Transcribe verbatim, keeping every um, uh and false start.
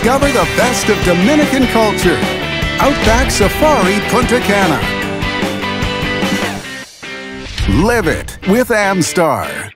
Discover the best of Dominican culture. Outback Safari, Punta Cana. Live it with Amstar.